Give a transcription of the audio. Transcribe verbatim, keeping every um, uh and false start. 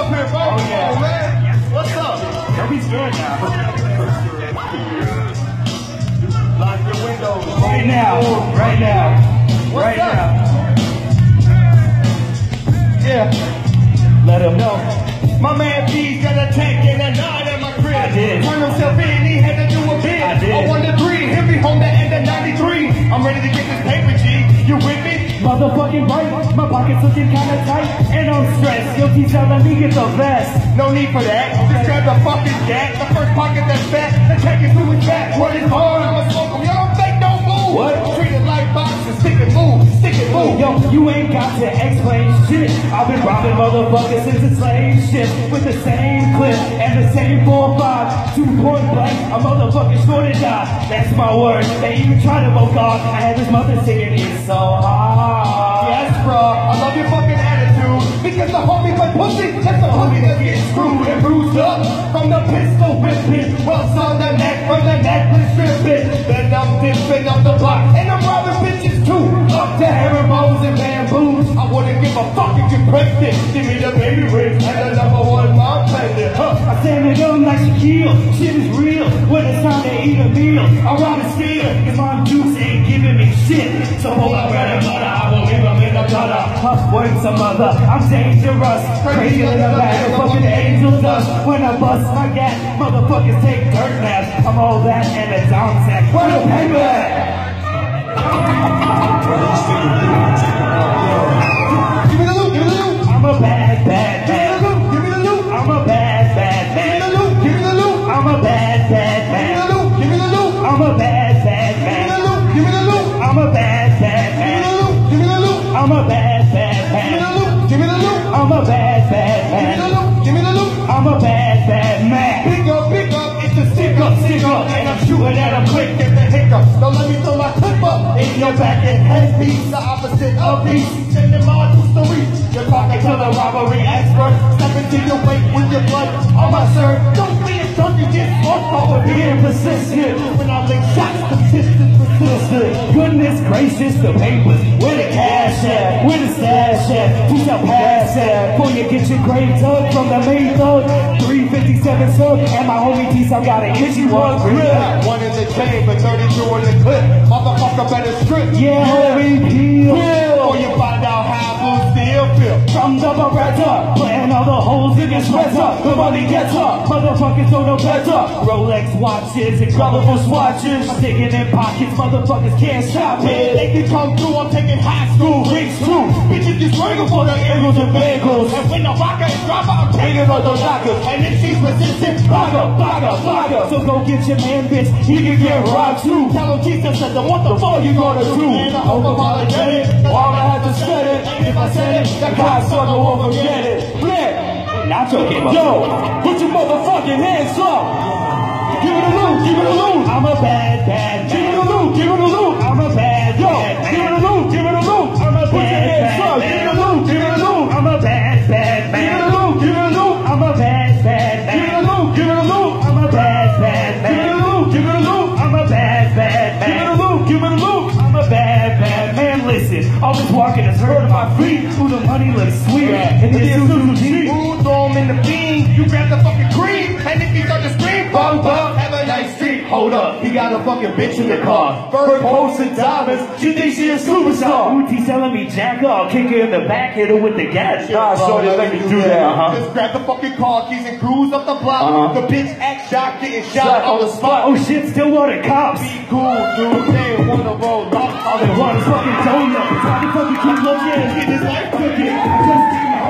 up here, bro. Oh, yeah. Oh, man. What's up? Don't be scared now. Lock your windows. Right now. Right now. What's right up? now. Yeah. Let him know. My man B's got a tank and a nine at my crib. I did. Turn himself in, he had to do a bid. I did. I won the three, hit me home to end of ninety-three. I'm ready to get this paper, G. You with me? Motherfucking right. My pocket's looking kinda tight. And I'm stressed. Guilty telling me get the best. No need for that. Just grab the fucking gat. The first pocket that's fat. And take it through his back. Run it hard, I'ma smoke him. Y'all don't think, don't move. What? Treat it like boxing. Stick and move. Stick and move. Yo, you ain't got to explain shit. I've been robbing motherfuckers since the slave shit. With the same clip and the same four five. Two point blank, a motherfucking sure to die. That's my word. They even try to vote God. I had his mother singing it's so hard. Yes, bro. I love your fucking attitude. Because the homie play pussy. That's the homie that gets screwed and bruised up. From the pistol whipping. Wells on the neck. From the necklace stripping. Then I'm dipping up the block. And I'm robbing bitches too. Up to herringbone and bamboos. I wouldn't give a fuck if you pregnant. Give me the baby rings and the number one mom pendant. Huh. I stand it up like Shaquille. Shit is real. When it's time to eat a meal, I'm robbing scared. Cause my juice ain't giving me shit. So hold up, bread and butter. I will leave them in the gutter. Huff words some other. I'm dangerous. Crazy in the bag of fucking angel dust. When I bust my gat, motherfuckers take dirt naps. I'm all that and a down sack. Where the paper at? Give me the loot, give me the loot. I'm a bad, bad, bad. Give me the loot, I'm a bad, bad, give me bad. the loot. Give me the loot, I'm a bad, bad, give me bad. the loot. Give me the loot, I'm a bad, bad, give me the bad. loot. Give me the loot, I'm a bad, bad, give me the bad. loot. Give me the loot, I'm a bad, bad, give me the bad. loot. Give me the loot, I'm a bad, bad, give me the bad. loot. Give me the loot. I'm a bad, bad man. Pick up, pick up, it's a stick up, stick up, and I'm shooting at a quick, get the hiccups. Don't let me throw my clip up in your back and head piece, the opposite of peace. Sending my two stories. You're talking to the robbery expert. Step into your weight with your blood on my shirt. Don't be a junkie, just walk over here. Being persistent. When I lick shots, consistent, persistent. Goodness gracious, the papers. Where the cash at? Where the stash at? Who shall pass at? Before you get your grave dug from the main thug. three fifty-seven sub. And my homie T-Sub got an itchy one grip. One in the chamber, thirty-two in the clip. Motherfucker better strip. Yeah, homie, peel. Or you find out how blue still feel. From the Beretta, putting all the holes in your sweater. The money gets up, motherfuckers don't know better. Rolex watches and colorful swatches. Sticking in pockets, motherfuckers can't stop it. They can come through, I'm taking high school rings too. Bitches get strangled for the Eagles and Bengals. And when the rocker is dropping, I'm taking all those knockers. And if she's resistant, blogger, blogger, blogger. So go get your man, bitch, he can get robbed too. Tell him Jesus says, what the fuck you gonna do? And I hope apologetic, all I had to say it. And if I said it, that cocksucker won't forget it. Blip! Not your game. Yo, put your motherfucking hands up. Give it a loot, give it a loot. I'm a bad, bad, Give it bad. a loot, give it a loot. I'm a bad, Yo, bad, give it bad. a loot, give it a loot. I'm a Put your bad, hands bad, up. Give it a loot, give it a loot. I'm a bad, bad, Give it a bad. loot, give it a loot. I'm a bad, bad, Give it a bad. loot, give it a loot. I'm a bad, bad, Give it a bad. loot, give it a loot. I'm a bad, bad, Give it a bad. loot, give it a loot. I'm a bad, bad man. Listen, all this walking is hurting my feet. Ooh, the money looks sweet. And It this is Suzu G. G. Ooh, throw him in the bean. You grab the fucking cream. And if he start to scream, bum bum, have a nice treat. Hold up, he got a fucking bitch in the car. Bird posts and diamonds. She thinks she a superstar. Ooh, T telling me jack up, kick her in the back, hit her with the gas. Nah, shorty, let me do that. Uh-huh. Just grab the fucking car keys and cruise up the block. Uh-huh. The bitch act shot, getting shot on the spot. Oh shit, still wanted cops. Be cool, dude. They ain't wanna roll up. All they want is fucking donuts. I can fucking keep looking. Get his life cooking. Just keep